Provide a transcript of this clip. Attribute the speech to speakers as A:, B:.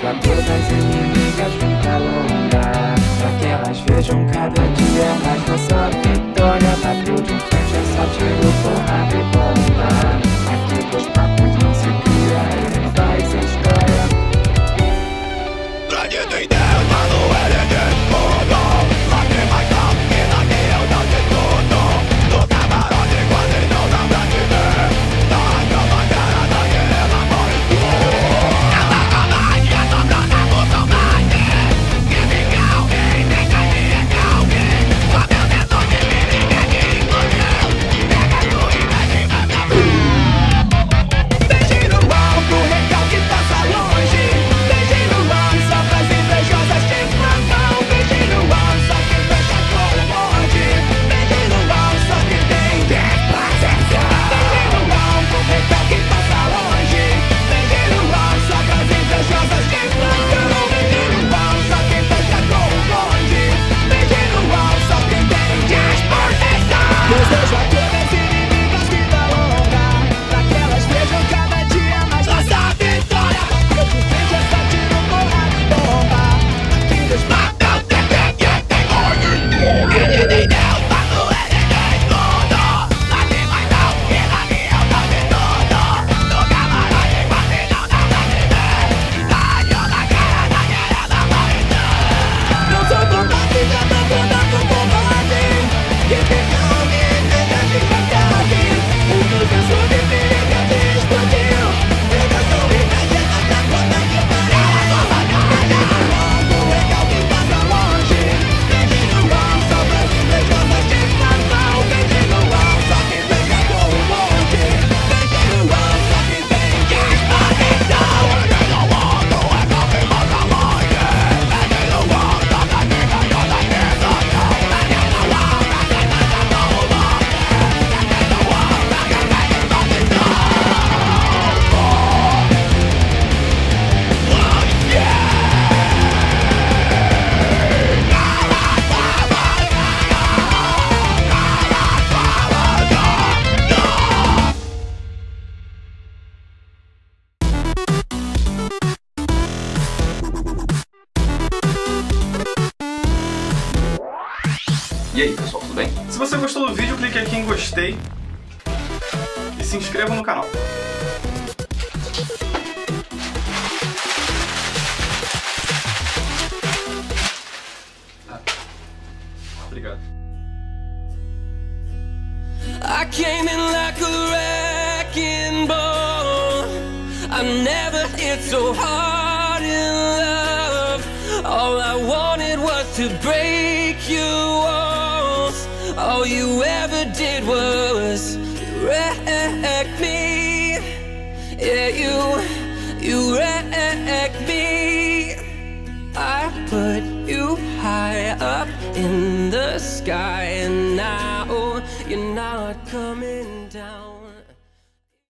A: pra todas inimigas junta longa, pra que elas vejam cada dia mais nossa vitória. Bateu de frente, é só tiro, porrada e bomba. Aqui dos papos não se cria, ele faz a história. Grande tem Deus, mano, ele tem tudo. Lá tem mais não, e daqui eu não de tudo. Do camarote quase não dá pra te ver. Da cama cara daquela morre tudo. Ela combate, assombrando a muçulmane. Que fica alguém, deixa de ficar alguém. Só meu senso de perigo é que inclusive. Pega tu e mexe pra minha Beijinho no alto, recalque passa longe. Beijinho no alto, só pras invejosas te plantam. Beijinho no alto, só quem fecha com o monte. Beijinho no alto, só que tem desprazer. Beijinho no alto, recalque passa longe. Beijinho no alto, só pras invejosas te plantam. Beijinho no alto, só quem fecha com o monte. Beijinho no alto, só quem tem desproteção. Desejo a todas inimigas vida longa, pra que elas vejam cada dia mais nossa vitória. Eu te vejo essa tiro, porrada e bomba. Aqui Deus mata o que tem ordem. Ele tem Deus, mano, ele tem tudo. Lá tem mais não, que daqui eu não de tudo. No camarote quase não dá pra te ver. Saiu da cara daquela da parível. Não sou combate, já tô andando com combate. Que fica alguém, deixa de ficar alguém. O meu senso de perigo é que explodiu. Pega tu e mexe na conta que pariu. Beijinho no alto, recalque passa longe. Beijinho no alto, só pras invejosas te plantam. Beijinho no alto, só quem fecha com o monte. Beijinho no alto, só quem tem disposição. Beijinho no alto, recalque passa longe. Beijinho no alto, só pras invejosas te plantam. Beijinho no alto, só quem fecha com o monte. Beijinho no alto, só quem tem disposição.
B: E aí pessoal, tudo bem? Se você gostou do vídeo, clique aqui em gostei e se inscreva no canal. Obrigado.
A: I came in like a wrecking ball. I've never hit so hard in love. All I wanted was to break your walls. All you ever did was wreck me. Yeah, you wrecked me. I put you high up in the sky, and now you're not coming down.